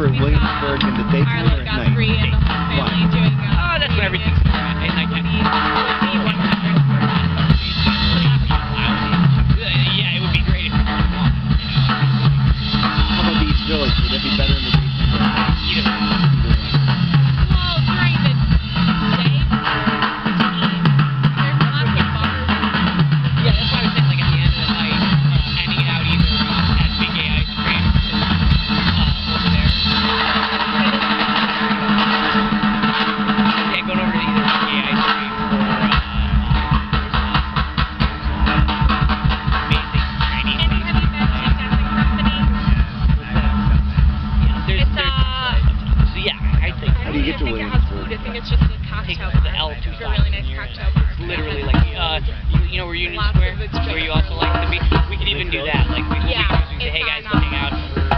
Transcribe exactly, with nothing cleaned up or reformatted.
prefer Williamsburg in the daytime or at night? Free and the whole family Why? doing uh, Oh, that's when everything's at nighttime. Yeah, it would be great if it was long, you know. How about the East Village? Would it be better in the daytime or at night? Either one. Well, during the day, there's lots of bars. Yeah, that's why I was saying, like, at the end of the night, uh, handing it out either uh, at Big A Ice Cream uh, over there. Yeah, going over to either Big A Ice Cream or uh, uh, amazing Chinese Maybe place. have you been to Dancing Company? Yeah, there's, It's, there's, uh, so yeah, I think I do you don't get even to think it has Williamsburg? food. I think it's just a take cocktail the bar. L two It's a really nice cocktail bar. It's literally like, uh, you, you know where Union Lots Square, of it's where just you also like to be? We could even do that. Like, we, Yeah, we could say, hey it's guys, on, go hang out for